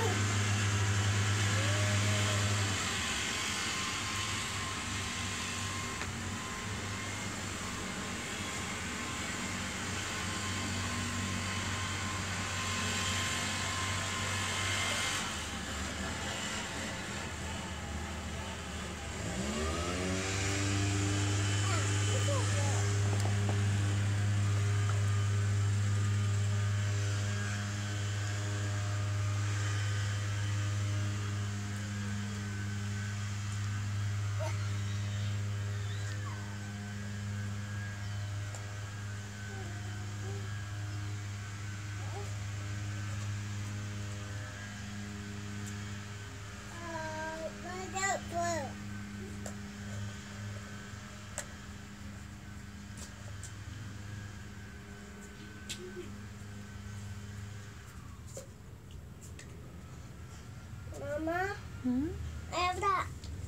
Mama, I have that.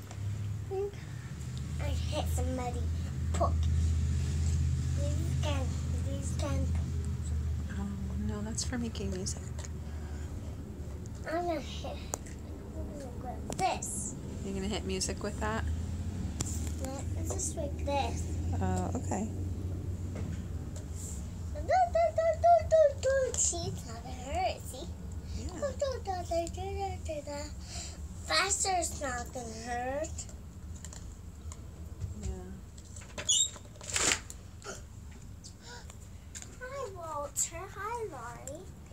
I hit somebody. Poke. These can. Oh, no, that's for making music. I'm gonna hit with this. You're gonna hit music with that? It's just like this. Oh, okay. See, it's not gonna hurt. See? Yeah. Faster, it's not gonna hurt. Yeah. Hi, Walter. Hi, Laurie.